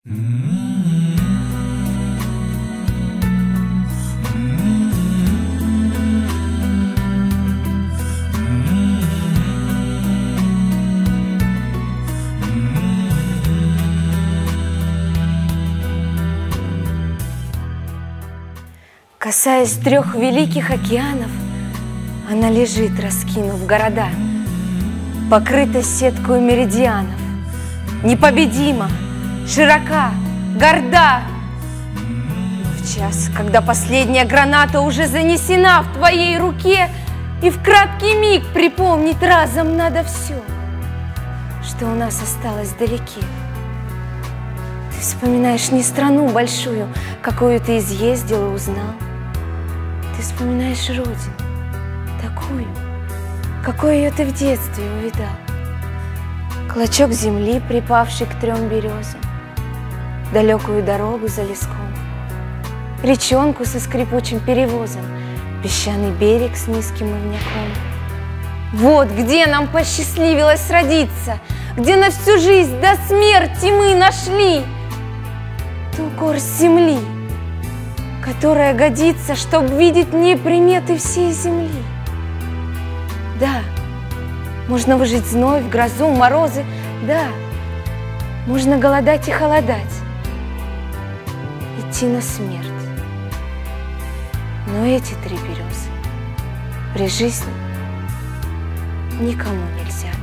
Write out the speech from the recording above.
Касаясь 3 великих океанов, она лежит, раскинув города, покрыта сеткою меридианов, непобедима, широка, горда. В час, когда последняя граната уже занесена в твоей руке, и в краткий миг припомнить разом надо все, что у нас осталось вдалеке. Ты вспоминаешь не страну большую, какую ты изъездил и узнал. Ты вспоминаешь родину, такую, какой ее ты в детстве увидал. Клочок земли, припавший к 3 березам, далекую дорогу за леском, речонку со скрипучим перевозом, песчаный берег с низким ивняком. Вот где нам посчастливилось родиться, где на всю жизнь до смерти мы нашли ту горсть земли, которая годится, чтоб видеть не приметы всей земли. Да, можно выжить зной, в грозу, морозы, да, можно голодать и холодать, идти на смерть. Но эти 3 березы при жизни никому нельзя